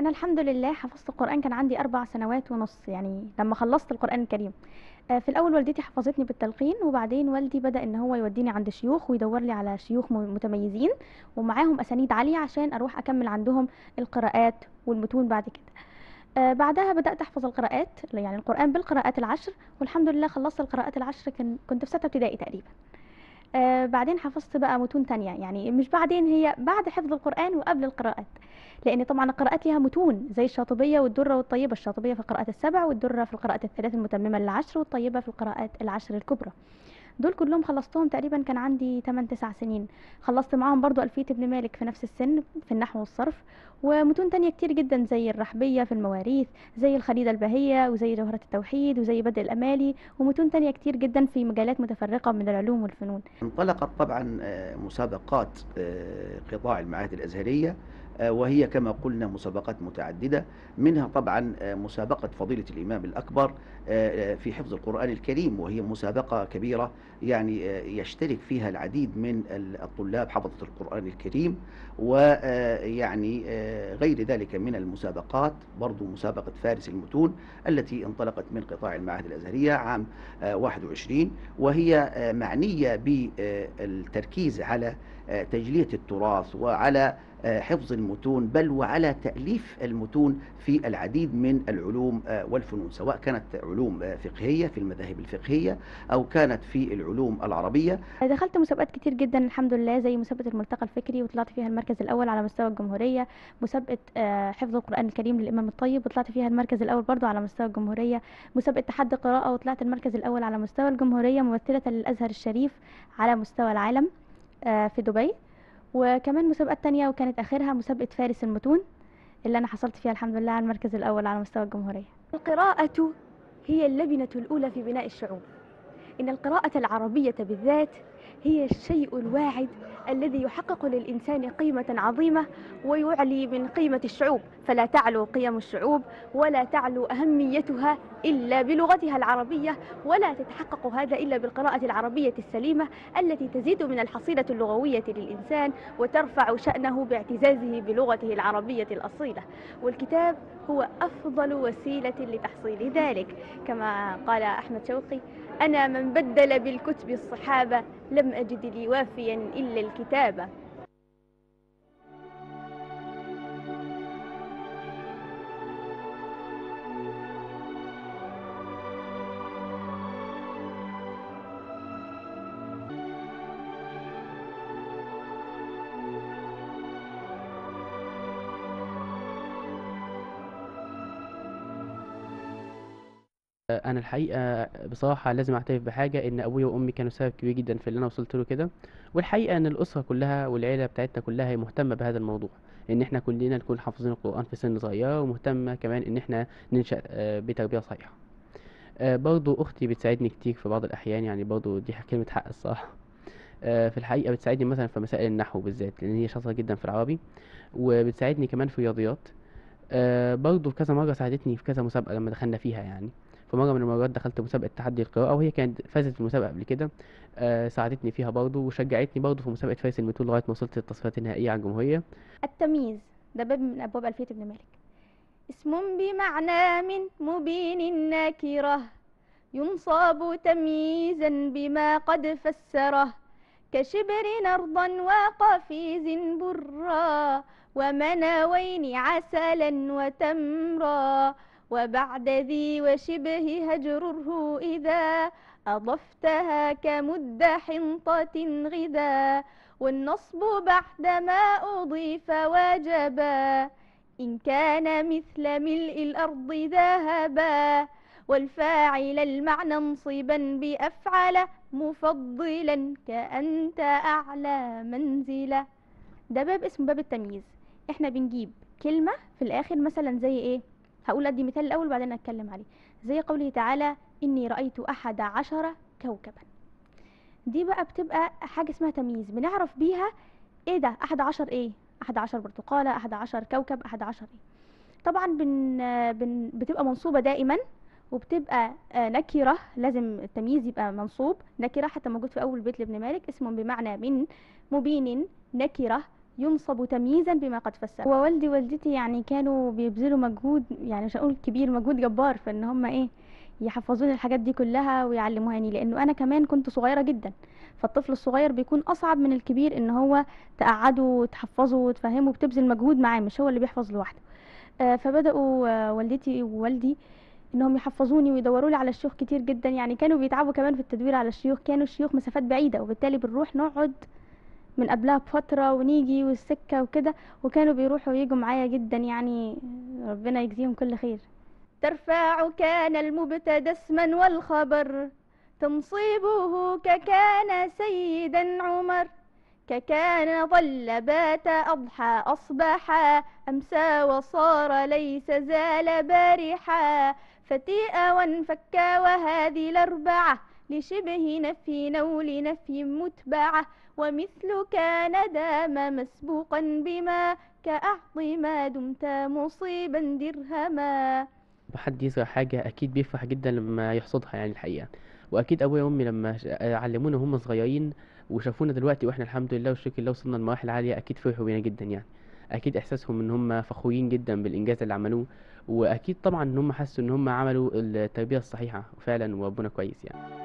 انا الحمد لله حفظت القران كان عندي 4 سنوات ونص، يعني لما خلصت القران الكريم. في الاول والدتي حفظتني بالتلقين، وبعدين والدي بدأ ان هو يوديني عند شيوخ ويدور لي على شيوخ متميزين ومعاهم اسانيد عاليه عشان اروح اكمل عندهم القراءات والمتون بعد كده. بعدها بدأت أحفظ القراءات، يعني القرآن بالقراءات العشر، والحمد لله خلصت القراءات العشر، كنت في 6 ابتدائي تقريبا. بعدين حفظت بقى متون تانية، يعني مش بعدين، هي بعد حفظ القرآن وقبل القراءات، لأن طبعا القراءات ليها متون زي الشاطبية والدرة والطيبة. الشاطبية في القراءات السبع، والدرة في القراءات الثلاث المتممة للعشر، والطيبة في القراءات العشر الكبرى. دول كلهم خلصتهم تقريبا كان عندي 8 9 سنين. خلصت معاهم برضو ألفية ابن مالك في نفس السن في النحو والصرف، ومتون تانية كتير جدا زي الرحبية في المواريث، زي الخريدة البهية، وزي جوهرة التوحيد، وزي بدء الأمالي، ومتون تانية كتير جدا في مجالات متفرقة من العلوم والفنون. انطلقت طبعا مسابقات قطاع المعاهد الأزهرية، وهي كما قلنا مسابقات متعددة. منها طبعا مسابقة فضيلة الإمام الأكبر في حفظ القرآن الكريم، وهي مسابقة كبيرة، يعني يشترك فيها العديد من الطلاب حفظة القرآن الكريم. ويعني غير ذلك من المسابقات، برضو مسابقة فارس المتون التي انطلقت من قطاع المعاهد الأزهرية عام 21، وهي معنية بالتركيز على تجلية التراث وعلى حفظ المتون، بل وعلى تأليف المتون في العديد من العلوم والفنون، سواء كانت علوم فقهية في المذاهب الفقهية أو كانت في العلوم العربية. دخلت مسابقات كتير جدا الحمد لله، زي مسابقة الملتقى الفكري وطلعت فيها المركز الأول على مستوى الجمهورية. مسابقة حفظ القرآن الكريم للإمام الطيب وطلعت فيها المركز الأول برضو على مستوى الجمهورية. مسابقة تحدي قراءة وطلعت المركز الأول على مستوى الجمهورية ممثلة للأزهر الشريف على مستوى العالم في دبي. وكمان مسابقات تانية، وكانت آخرها مسابقة فارس المتون اللي أنا حصلت فيها الحمد لله على المركز الأول على مستوى الجمهورية. القراءة هي اللبنة الأولى في بناء الشعوب. إن القراءة العربية بالذات هي الشيء الواحد الذي يحقق للإنسان قيمة عظيمة ويعلي من قيمة الشعوب، فلا تعلو قيم الشعوب ولا تعلو أهميتها إلا بلغتها العربية، ولا تتحقق هذا إلا بالقراءة العربية السليمة التي تزيد من الحصيلة اللغوية للإنسان وترفع شأنه باعتزازه بلغته العربية الأصيلة. والكتاب هو أفضل وسيلة لتحصيل ذلك، كما قال أحمد شوقي: أنا من بدل بالكتب الصحابة لم أجد لي وافيا إلا الكتابة. انا الحقيقه بصراحه لازم اعترف بحاجه، ان ابويا وامي كانوا سبب كبير جدا في اللي انا وصلت له كده. والحقيقه ان الاسره كلها والعيله بتاعتنا كلها هي مهتمه بهذا الموضوع، ان احنا كلنا نكون حافظين القران في سن صغيره، ومهتمه كمان ان احنا ننشا بتربيه صحيحه. برضو اختي بتساعدني كتير في بعض الاحيان، يعني برضو دي كلمه حق الصراحه. في الحقيقه بتساعدني مثلا في مسائل النحو بالذات، لان هي شاطره جدا في العربي، وبتساعدني كمان في الرياضيات. برضه في كذا مرة ساعدتني في كذا مسابقة لما دخلنا فيها يعني. في مرة من المرات دخلت مسابقة تحدي القراءة، وهي كانت فازت في المسابقة قبل كده. ساعدتني فيها برضه، وشجعتني برضه في مسابقة فارس الميتون لغاية ما وصلت للتصفيات النهائية على الجمهورية. التمييز ده باب من أبواب ألفية ابن مالك. اسم بمعنى من مبين النكرة ينصاب تمييزا بما قد فسره، كشبر أرضا وقفيز برا ومناوين عسلا وتمرا، وبعد ذي وشبه هجره إذا أضفتها كمد حنطة غذا، والنصب بعدما أضيف وجبا إن كان مثل ملء الأرض ذهبا، والفاعل المعنى انصبا بأفعل مفضلا كأنت أعلى منزلة. ده باب اسمه باب التمييز. احنا بنجيب كلمة في الآخر، مثلا زي ايه، هقول ادي مثال الأول وبعدين اتكلم عليه. زي قوله تعالى: إني رأيت 11 كوكبا. دي بقى بتبقى حاجة اسمها تمييز، بنعرف بيها ايه ده، 11 ايه، 11 برتقالة، 11 كوكب، 11 ايه. طبعا بتبقى منصوبة دائما، وبتبقى نكرة، لازم التمييز يبقى منصوب نكرة، حتى موجود في أول بيت لابن مالك: اسم بمعنى من مبين نكرة ينصب تمييزا بما قد فسر. ووالدي ووالدتي يعني كانوا بيبذلوا مجهود، يعني مش هنقول كبير، مجهود جبار في ان هم ايه يحفظوني الحاجات دي كلها ويعلموهاني، لانه انا كمان كنت صغيره جدا. فالطفل الصغير بيكون اصعب من الكبير ان هو تقعده وتحفظه وتفهمه، بتبذل مجهود معاه، مش هو اللي بيحفظ لوحده. فبداوا والدتي ووالدي انهم يحفظوني ويدوروا لي على الشيوخ كتير جدا. يعني كانوا بيتعبوا كمان في التدوير على الشيوخ، كانوا الشيوخ مسافات بعيده، وبالتالي بنروح نقعد من قبلها بفترة ونيجي والسكة وكده، وكانوا بيروحوا ويجوا معايا جدا، يعني ربنا يجزيهم كل خير. ترفع كان المبتدا اسما والخبر، تنصيبه ككان سيدا عمر، ككان ظل بات أضحى أصبحا، أمسى وصار ليس زال بارحا، فتيء وانفكا وهذه الأربعة، لشبه نفي أو لنفي متبعة، ومثل كان دام مسبوقا بما، كأعط ما دمت مصيبا درهما. حد يزرع حاجة أكيد بيفرح جدا لما يحصدها يعني الحقيقة. وأكيد أبويا وأمي لما علمونا وهم صغيرين وشافونا دلوقتي وإحنا الحمد لله والشكر لله وصلنا لمراحل عالية، أكيد فرحوا بينا جدا يعني. أكيد إحساسهم إن هم فخورين جدا بالإنجاز اللي عملوه، وأكيد طبعا إن هم حسوا إن هم عملوا التربية الصحيحة فعلا وربنا كويس يعني.